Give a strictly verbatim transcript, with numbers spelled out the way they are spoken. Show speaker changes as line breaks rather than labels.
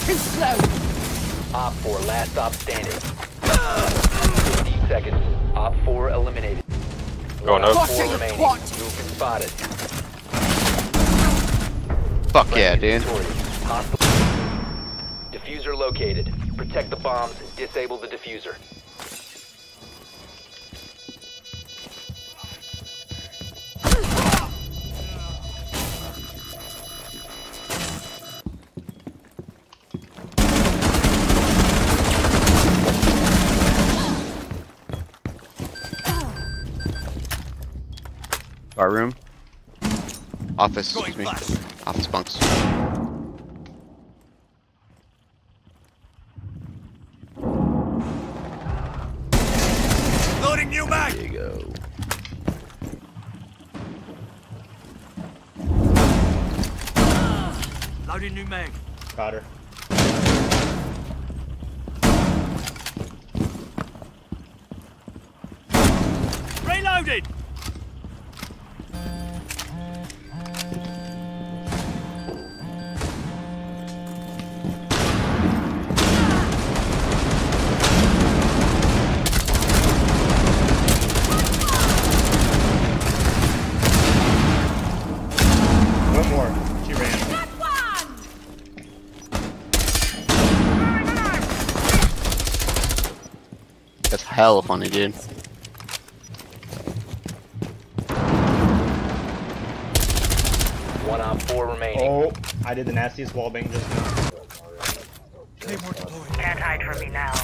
Too slow.
Op four, last stop standing. fifteen seconds. Op four eliminated.
Going
One
up.
Op four
Gotcha, you
remaining.
twat.
You've been spotted.
Fuck yeah,
Friendly
dude.
victorious. Hostile. Diffuser located. Protect the bombs. Disable the diffuser.
Bar room. Office, excuse me. Office bunks.
Loading new mag.
There you go.
Loading new mag.
Cotter.
Reloaded.
One more. She ran.
That's hella funny, dude.
One Op four remaining.
Oh, I did the nastiest wallbang just now.
Can't hide from me now.